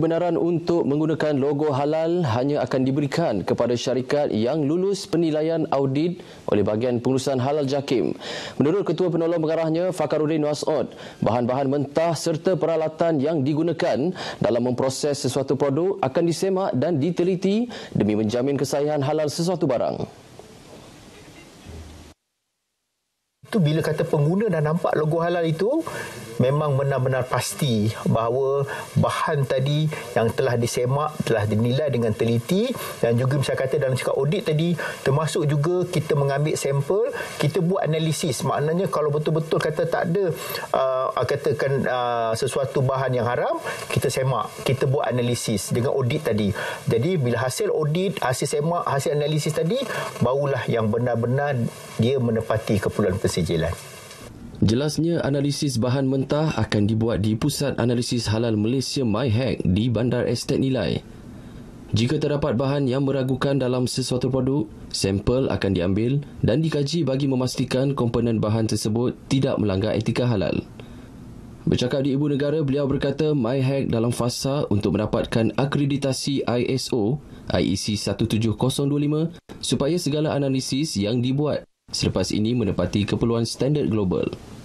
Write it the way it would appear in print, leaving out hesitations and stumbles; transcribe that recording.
Kebenaran untuk menggunakan logo halal hanya akan diberikan kepada syarikat yang lulus penilaian audit oleh bahagian pengurusan halal JAKIM. Menurut Ketua Penolong Pengarahnya Fakhruddin Was'ud, bahan-bahan mentah serta peralatan yang digunakan dalam memproses sesuatu produk akan disemak dan diteliti demi menjamin kesahihan halal sesuatu barang. Itu bila kata pengguna dah nampak logo halal itu, memang benar-benar pasti bahawa bahan tadi yang telah disemak, telah dinilai dengan teliti, dan juga misalnya kata dalam cakap audit tadi, termasuk juga kita mengambil sampel, kita buat analisis. Maknanya kalau betul-betul kata tak ada katakan sesuatu bahan yang haram, kita semak, kita buat analisis dengan audit tadi. Jadi bila hasil audit, hasil semak, hasil analisis tadi, barulah yang benar-benar dia menepati keperluan pensijilan. Jelasnya, analisis bahan mentah akan dibuat di Pusat Analisis Halal Malaysia MyHack di Bandar Estate Nilai. Jika terdapat bahan yang meragukan dalam sesuatu produk, sampel akan diambil dan dikaji bagi memastikan komponen bahan tersebut tidak melanggar etika halal. Bercakap di Ibu Negara, beliau berkata MyHack dalam fasa untuk mendapatkan akreditasi ISO IEC 17025 supaya segala analisis yang dibuat selepas ini menepati keperluan standard global.